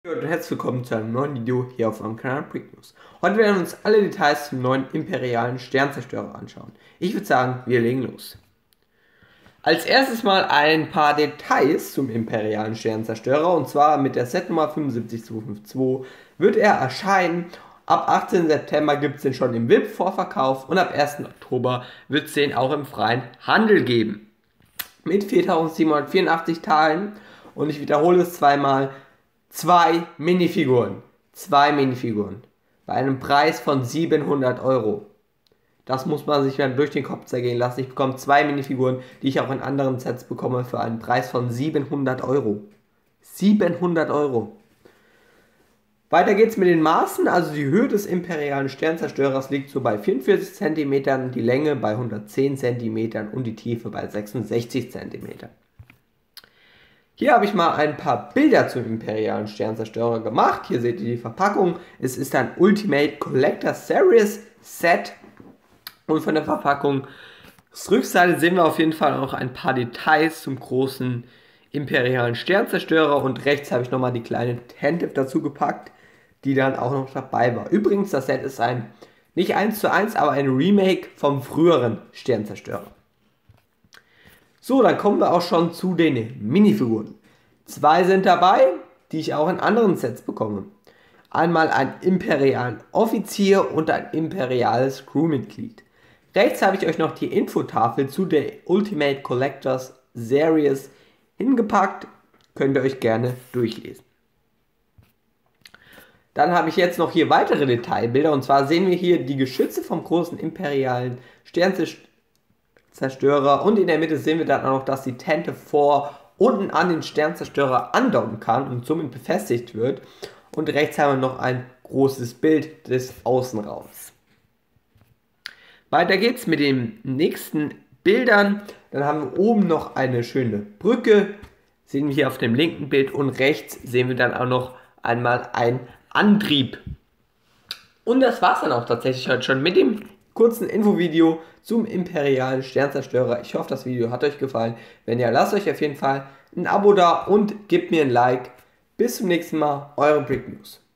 Und herzlich willkommen zu einem neuen Video hier auf meinem Kanal Brick News. Heute werden wir uns alle Details zum neuen imperialen Sternzerstörer anschauen. Ich würde sagen, wir legen los. Als erstes mal ein paar Details zum imperialen Sternzerstörer, und zwar mit der Setnummer 75252 wird er erscheinen. Ab 18. September gibt es den schon im VIP-Vorverkauf und ab 1. Oktober wird es den auch im freien Handel geben. Mit 4784 Teilen, und ich wiederhole es zweimal, zwei Minifiguren. Bei einem Preis von 700 Euro. Das muss man sich dann durch den Kopf zergehen lassen. Ich bekomme zwei Minifiguren, die ich auch in anderen Sets bekomme, für einen Preis von 700 Euro. 700 Euro. Weiter geht's mit den Maßen. Also die Höhe des imperialen Sternzerstörers liegt so bei 44 cm, die Länge bei 110 cm und die Tiefe bei 66 cm. Hier habe ich mal ein paar Bilder zum imperialen Sternzerstörer gemacht. Hier seht ihr die Verpackung. Es ist ein Ultimate Collector Series Set. Und von der Verpackungsrückseite sehen wir auf jeden Fall auch ein paar Details zum großen imperialen Sternzerstörer. Und rechts habe ich nochmal die kleine Tentative dazu gepackt, die dann auch noch dabei war. Übrigens, das Set ist nicht 1:1, aber ein Remake vom früheren Sternzerstörer. So, dann kommen wir auch schon zu den Minifiguren. Zwei sind dabei, die ich auch in anderen Sets bekomme. Einmal einen imperialen Offizier und ein imperiales Crewmitglied. Rechts habe ich euch noch die Infotafel zu der Ultimate Collectors Series hingepackt. Könnt ihr euch gerne durchlesen. Dann habe ich jetzt noch hier weitere Detailbilder, und zwar sehen wir hier die Geschütze vom großen imperialen Sternzerstörer, und in der Mitte sehen wir dann auch noch, dass die Tentative 4 unten an den Sternzerstörer andocken kann und somit befestigt wird. Und rechts haben wir noch ein großes Bild des Außenraums. Weiter geht's mit den nächsten Bildern. Dann haben wir oben noch eine schöne Brücke, sehen wir hier auf dem linken Bild, und rechts sehen wir dann auch noch einmal einen Antrieb. Und das war's dann auch tatsächlich heute schon mit dem kurzen Infovideo zum imperialen Sternzerstörer. Ich hoffe, das Video hat euch gefallen. Wenn ja, lasst euch auf jeden Fall ein Abo da und gebt mir ein Like. Bis zum nächsten Mal, eure Brick News.